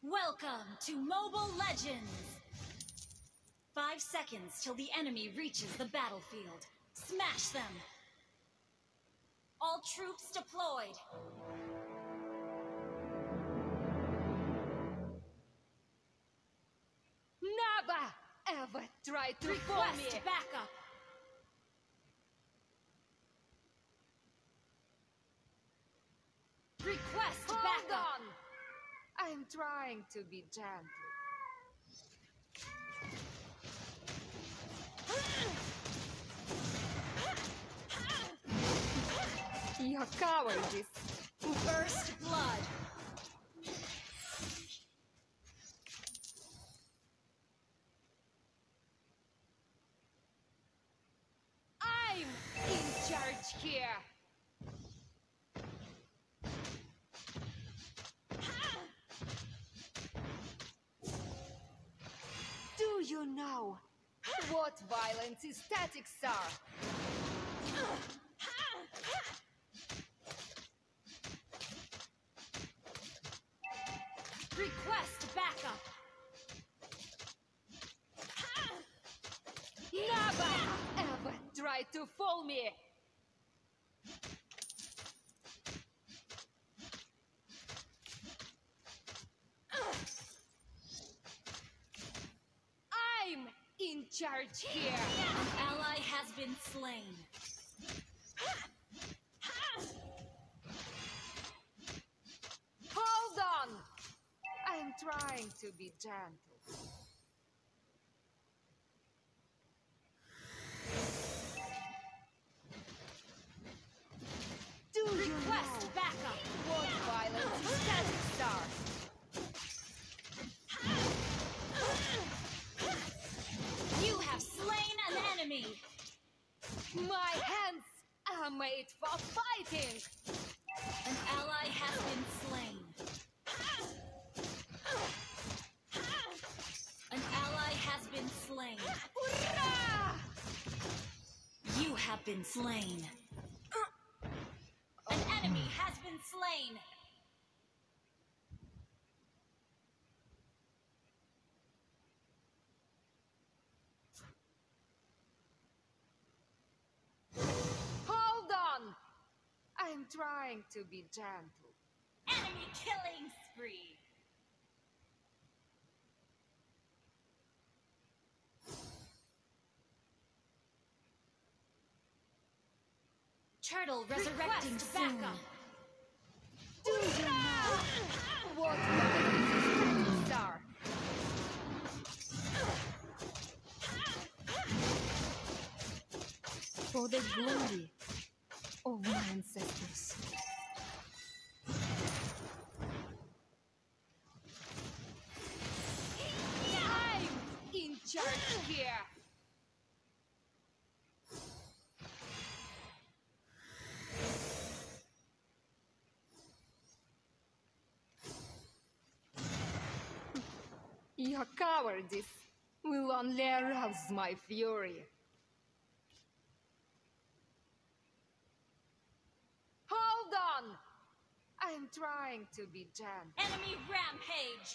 Welcome to Mobile Legends! 5 seconds till the enemy reaches the battlefield. Smash them! All troops deployed! Never ever try to fool me! Request backup! Request Hold backup! on! I'm trying to be gentle. Your cowardice. First blood! I'm in charge here. Do you know what violence statics are? Request backup! Never ever try to fool me! I'm in charge here! An ally has been slain. Hold on! I'm trying to be gentle. Do you know Request backup! what violence statics are? You have slain an enemy! My hands are made for fighting! An ally has been slain. An ally has been slain. Hurrah! You have been slain. An enemy has been slain. Hold on! I'm trying to be gentle. Enemy killing spree. Turtle resurrecting Request soon. backup. Do you know what violence statics are? For the glory of my ancestors. I'm in charge here. Your cowardice will only arouse my fury. Hold on! I'm trying to be gentle. Enemy rampage.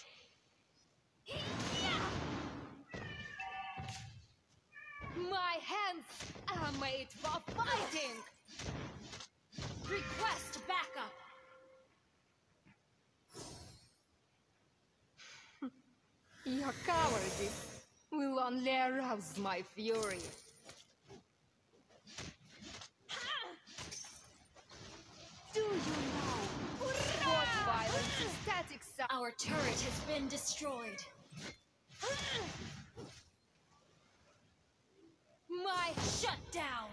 My hands are made for fighting! Request backup. Your cowardice will only arouse my fury. Do you know what violence statics are? Our turret has been destroyed. My Shut down.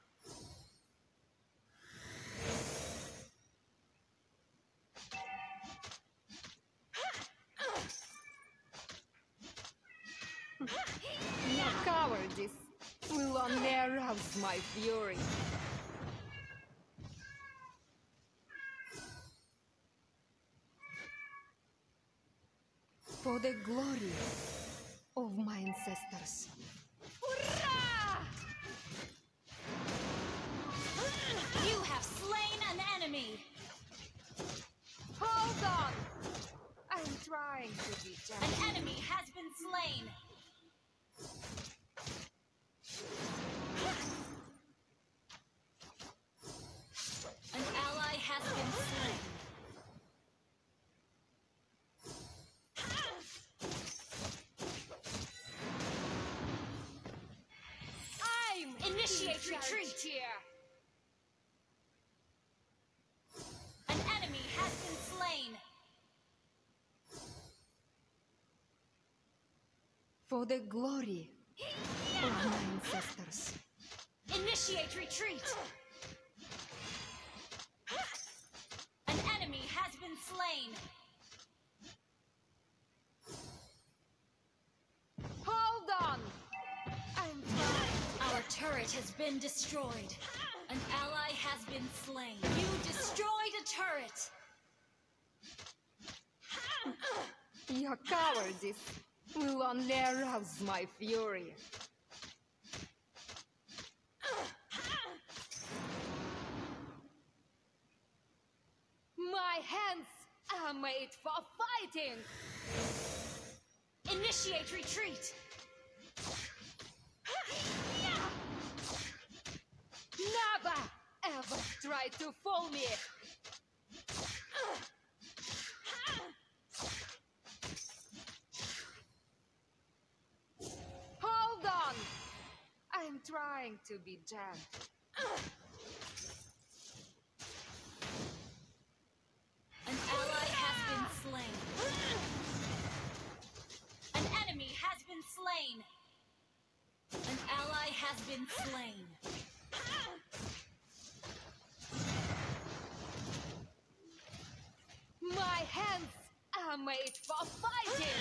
Your cowardice will only arouse my fury. For the glory of my ancestors. Hurrah! You have slain an enemy. Hold on! I'm trying to Initiate retreat! Here. An enemy has been slain! For the glory of my ancestors. Initiate retreat! An enemy has been slain! Hold on! I'm trying. Our turret has been destroyed. An ally has been slain. You destroyed a turret! Your cowardice will only arouse my fury. My hands are made for fighting! Initiate retreat! Never ever try to fool me! Hold on! I'm trying to be gentle. An ally has been slain. An enemy has been slain. An ally has been slain. My hands are made for fighting!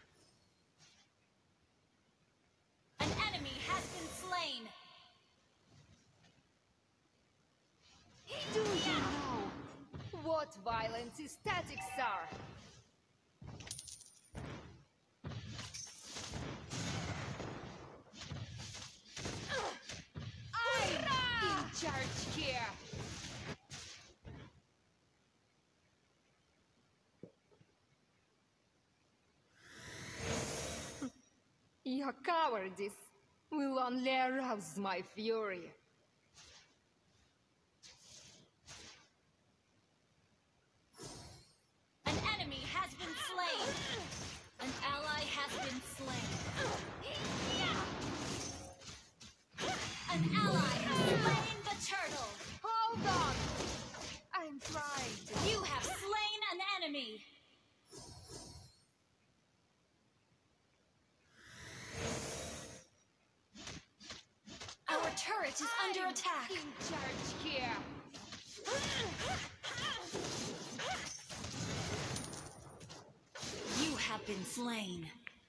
An enemy has been slain. Do you know what violent statics are? I'm in charge here! Your cowardice will only arouse my fury. An enemy has been slain. An ally has been slain. An ally has slain the turtle. Hold on! I'm trying to... You have slain an enemy. Our turret is under attack. In charge here! You have been slain.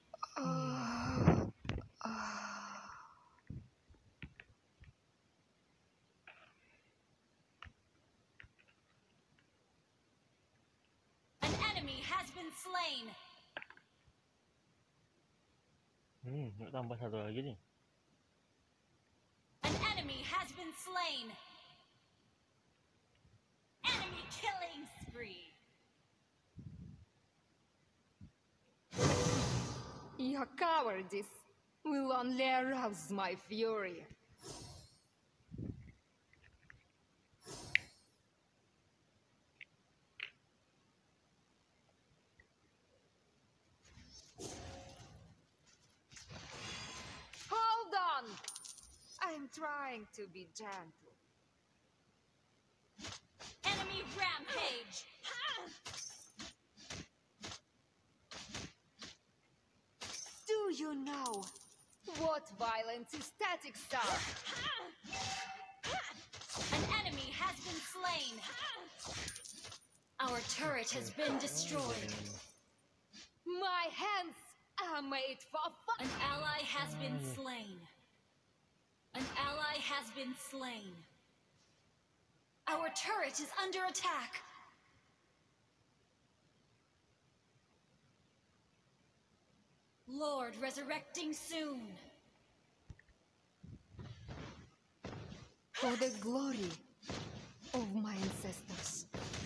An enemy has been slain. Yuk tambah satu lagi nih. An enemy has been slain. Enemy killing spree. Your cowardice will only arouse my fury. Hold on! I'm trying to be gentle. Enemy rampage. Do you know what violent statics are? An enemy has been slain. Our turret has been destroyed. My hands are made for An ally has been slain. An ally has been slain. Our turret is under attack. Lord resurrecting soon. for the glory of my ancestors.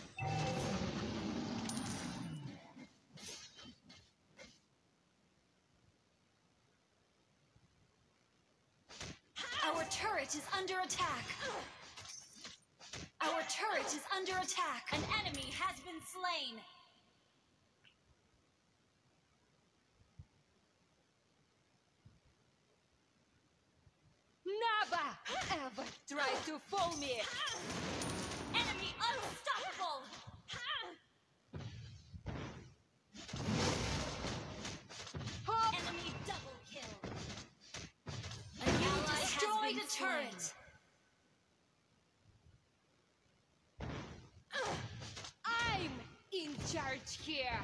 Our turret is under attack. Our turret is under attack. An enemy has been slain. Never ever try to fool me? Enemy unstoppable! Hop! Enemy double kill! An ally destroyed has a been turret. slain. I'm in charge here.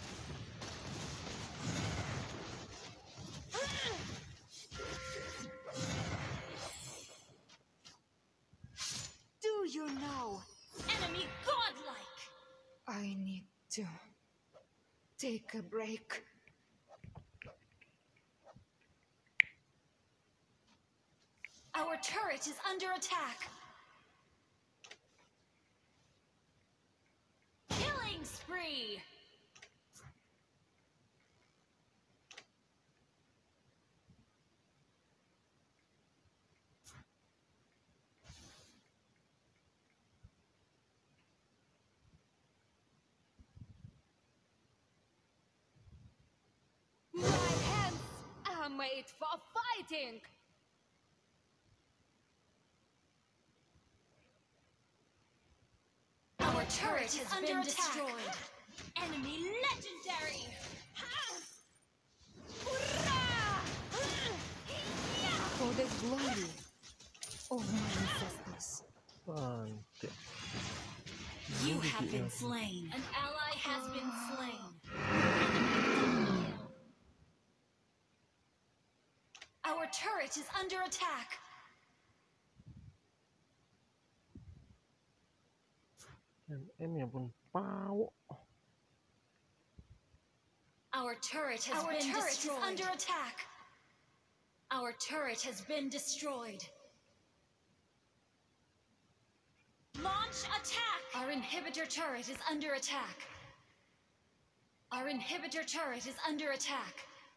Do you know? Enemy godlike! I need to take a break. Our turret is under attack! Killing spree! My hands are made for fighting. Our turret has been destroyed! Enemy legendary! For the glory of my ancestors. Mantap. You Ini have dia. been slain. An ally has been slain. Enemy double kill. Our turret is under attack. MM-nya pun pau. Our turret has been destroyed. Under attack. Our turret has been destroyed. Launch attack! Our inhibitor turret is under attack. Our inhibitor turret is under attack.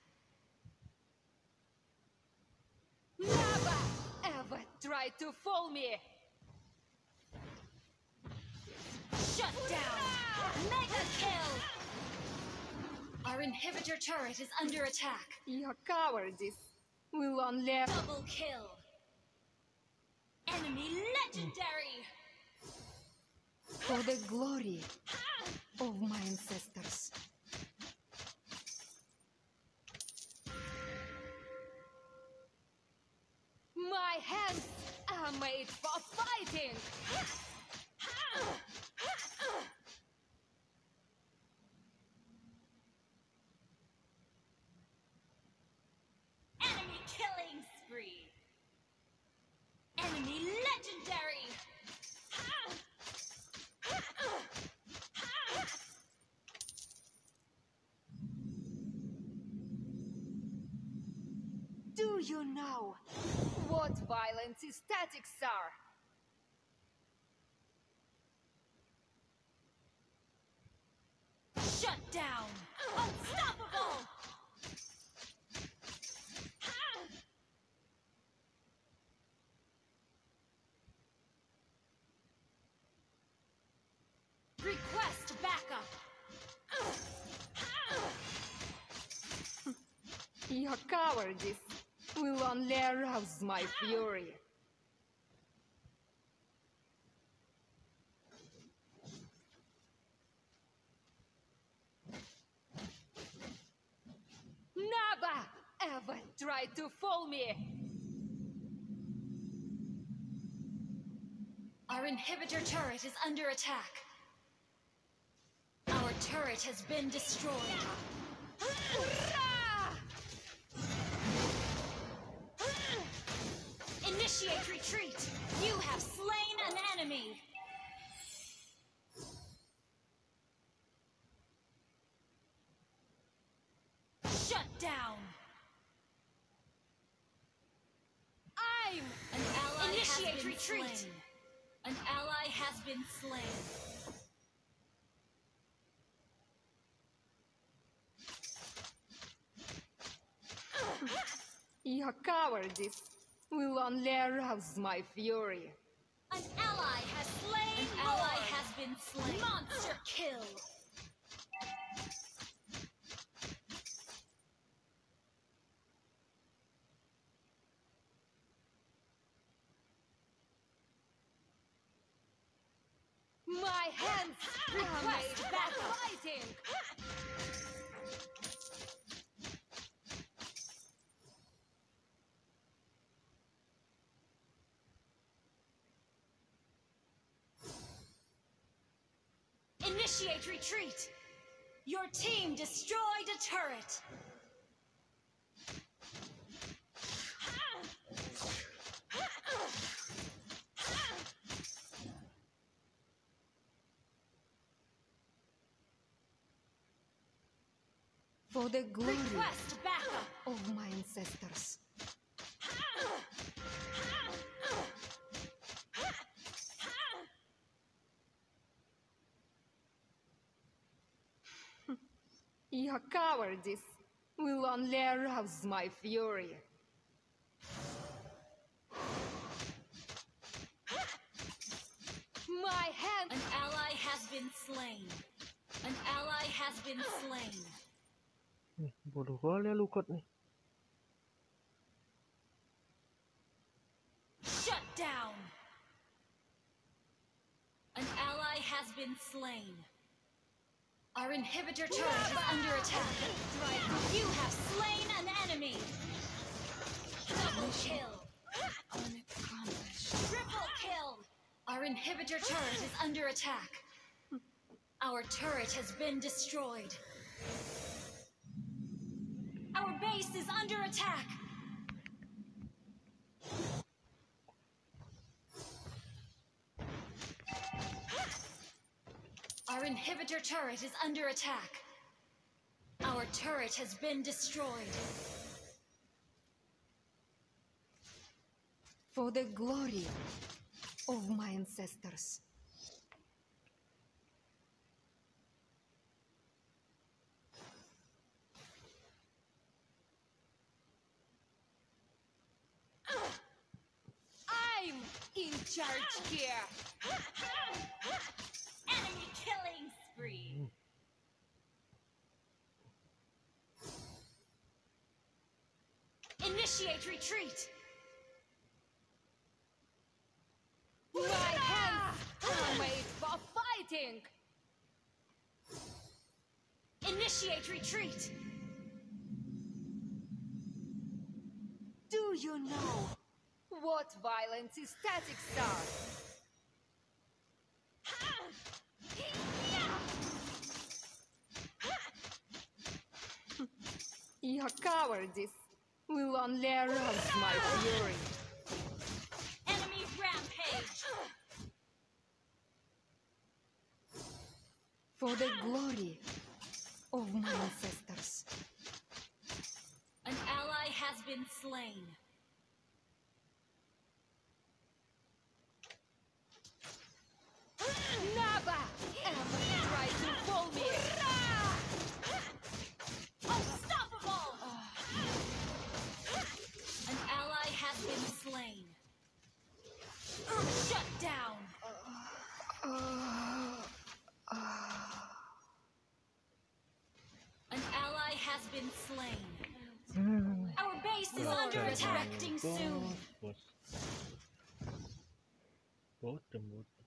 Never ever try to fool me. Shut down! Mega kill! Our inhibitor turret is under attack. Your cowardice will only... Double kill! Enemy legendary! For the glory of my ancestors. My hands are made for fighting. Enemy killing spree! Enemy legendary! Do you know what violence statics are? Shut down! Unstoppable! Request backup! Your cowardice will only arouse my fury. Never ever try to fool me. Our inhibitor turret is under attack. Our turret has been destroyed. Initiate retreat! You have slain an enemy! Shut down! I'm An ally Initiate has been retreat. slain. An ally has been slain. Your cowardice will only arouse my fury. An ally has slain. An ally has been slain. Monster kill. hands are made Request for backup. fighting. Initiate retreat! Your team destroyed a turret! For the glory Request backup! of my ancestors. Your cowardice will only arouse my fury. My hand. An ally has been slain. An ally has been slain. Nih, bodoh kali ya Lukot nih. Shut down! An ally has been slain. Our inhibitor turret is under attack. You have slain an enemy! Double kill! Triple kill! Our inhibitor turret is under attack. Our turret has been destroyed. Our base is under attack. Our inhibitor turret is under attack. Our turret has been destroyed. For the glory of my ancestors. I'm in charge here. Enemy killing spree. Initiate retreat. My hands are made for fighting. Initiate retreat. Do you know what violence is statics are? Your cowardice will only arouse my fury. Enemy rampage. For the glory of my ancestors. An ally has been slain. Never ever try to fool me. Unstoppable! An ally has been slain. Shut down. An ally has been slain. Our base is under attack. Soon. Bos. Bos,